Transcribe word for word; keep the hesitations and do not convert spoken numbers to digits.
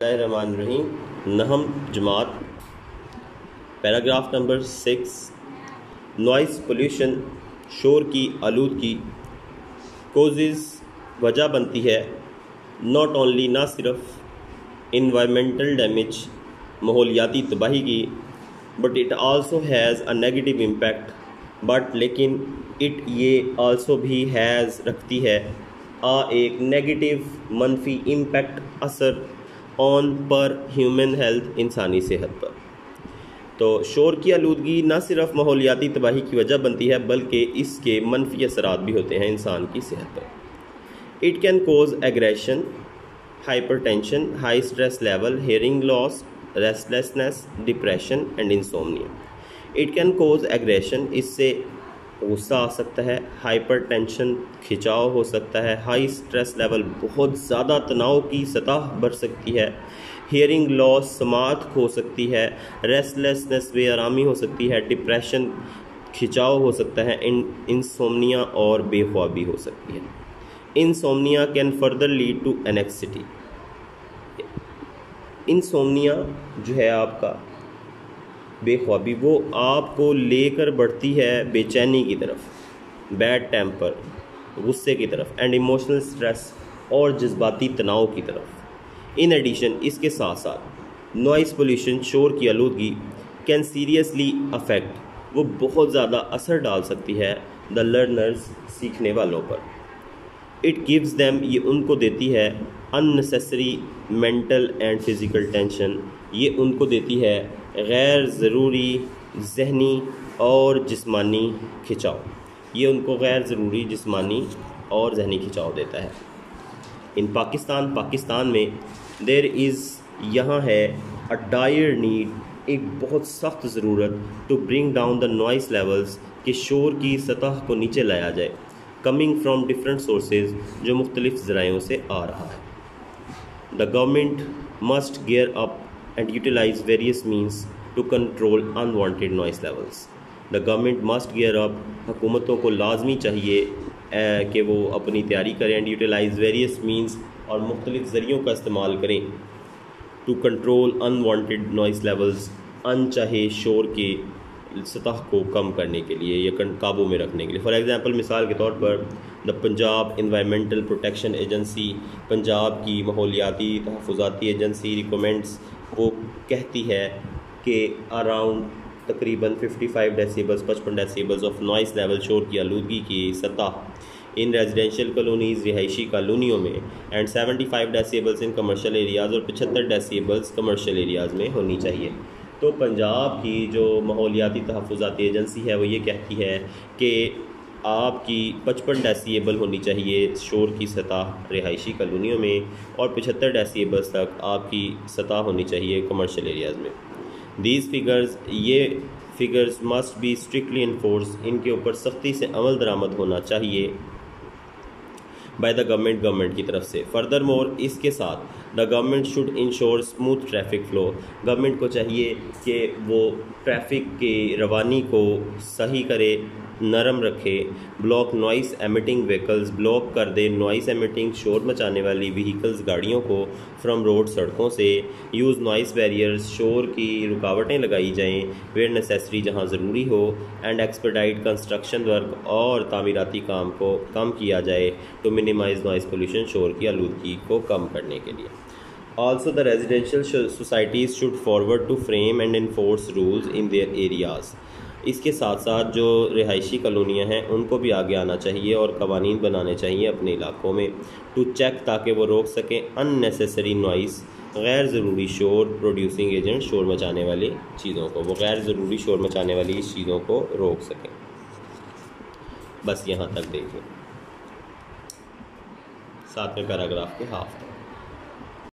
बिस्मिल्लाहिर्रहमानिर्रहीम। नहम जमात paragraph number six. Noise pollution, शोर की आलूदगी, कोजेज़ वजह बनती है नॉट ओनली ना सिर्फ इन्वायरमेंटल डैमेज माहौलियाती तबाही की, but it also has a negative impact but लेकिन इट ये आल्सो भी हैज़ रखती है आ एक नेगेटिव मनफी इम्पैक्ट असर ऑन पर ह्यूमन हेल्थ, इंसानी सेहत पर। तो शोर की आलूदगी न सिर्फ माहौलियाती तबाही की वजह बनती है बल्कि इसके मनफी असरात भी होते हैं इंसान की सेहत पर। It can cause aggression, hypertension, high stress level, hearing loss, restlessness, depression and insomnia. It can cause aggression, इससे गुस्सा आ सकता है, हाइपर टेंशन खिंचाव हो सकता है, हाई स्ट्रेस लेवल बहुत ज़्यादा तनाव की सतह बढ़ सकती है, हियरिंग लॉस समात हो सकती है, रेस्टलेसनेस बेआरामी हो सकती है, डिप्रेशन खिंचाव हो सकता है, इन इंसोम्निया और बेख्वाबी हो सकती है। Insomnia can further lead to anxiety. Insomnia जो है आपका बेख्वाबी, वो आपको लेकर बढ़ती है बेचैनी की तरफ, बैड टेम्पर, गुस्से की तरफ, एंड इमोशनल स्ट्रेस और जज्बाती तनाव की तरफ। इन एडिशन, इसके साथ साथ नॉइस पोल्यूशन, शोर की आलूदगी, कैन सीरियसली अफेक्ट, वो बहुत ज़्यादा असर डाल सकती है द लर्नर्स, सीखने वालों पर। इट गिव्स देम, ये उनको देती है unnecessary mental and physical tension, ये उनको देती है गैर ज़रूरी ज़हनी और जिस्मानी खिंचाव, ये उनको गैर ज़रूरी जिस्मानी और जहनी खिंचाव देता है। इन पाकिस्तान पाकिस्तान में देर इज़, यहाँ है अ डायर नीड, एक बहुत सख्त ज़रूरत to bring down the noise levels, कि शोर की सतह को नीचे लाया जाए, कमिंग फ्राम डिफरेंट सोर्सेज, जो मुख्तलिफ ज़राइयों से आ रहा है। The government must gear up and utilize various means to control unwanted noise levels. The government must gear up, हुकूमतों को लाजमी चाहिए कि वो अपनी तैयारी करें, and utilize various means, और मुख्तलिफ ज़रियों का इस्तेमाल करें to control unwanted noise levels, अनचाहे शोर के सतह को कम करने के लिए या काबू में रखने के लिए। फॉर एग्ज़ाम्पल, मिसाल के तौर पर the Punjab environmental protection agency, Punjab की माहौलियाती तहफ़्फ़ुज़ाती एजेंसी रिकमेंड्स, वो कहती है कि अराउंड तकरीबन पचपन डेसिबल्स पचपन डेसिबल्स ऑफ नॉइस लेवल, शोर की आलूदगी की सतह इन रेजिडेंशियल कॉलोनीज़, रिहायशी कॉलोनियों में, एंड पचहत्तर डेसिबल्स इन कमर्शियल एरियाज़, और पचहत्तर डेसिबल्स कमर्शियल एरियाज़ में होनी चाहिए। तो पंजाब की जो माहौलियाती तहफ़्फ़ुज़ाती एजेंसी है वो ये कहती है कि आपकी पचपन डेसिबल होनी चाहिए शोर की सतह रिहायशी कॉलोनियों में, और पचहत्तर डेसिबल्स तक आपकी सतह होनी चाहिए कमर्शियल एरियाज़ में। दीज फिगर्स, ये figures must be strictly enforce, इनके ऊपर सख्ती से अमल दरामद होना चाहिए बाय द गवर्नमेंट, गवर्नमेंट की तरफ से। फर्दर मोर, इसके साथ the government should ensure smooth traffic flow, government को चाहिए कि वो ट्रैफिक की रवानी को सही करे, नरम रखे, block noise emitting vehicles, block कर दे नॉइस एमिटिंग शोर मचाने वाली व्हीकल्स, गाड़ियों को, फ्रॉम रोड, सड़कों से, यूज़ नॉइस बैरियर्स, शोर की रुकावटें लगाई जाएँ वेयर नेसेसरी, जहाँ ज़रूरी हो, एंड एक्सपेडाइट कंस्ट्रक्शन वर्क, और तामीराती काम को कम किया जाए टू मिनिमाइज नॉइस पोल्यूशन, शोर की आलूदगी को कम करने के लिए। Also, the residential societies should forward to frame and enforce rules in their areas. इसके साथ साथ जो रिहायशी कॉलोनियाँ हैं उनको भी आगे आना चाहिए और कवानीन बनाने चाहिए अपने इलाकों में, टू चेक, ताकि वो रोक सकें अननेसेसरी नॉइस, गैर ज़रूरी शोर प्रोड्यूसिंग एजेंट, शोर मचाने वाली चीज़ों को, वो गैर ज़रूरी शोर मचाने वाली चीज़ों को रोक सकें। बस यहाँ तक देखिए, सातवें पैराग्राफ के हाफ तक।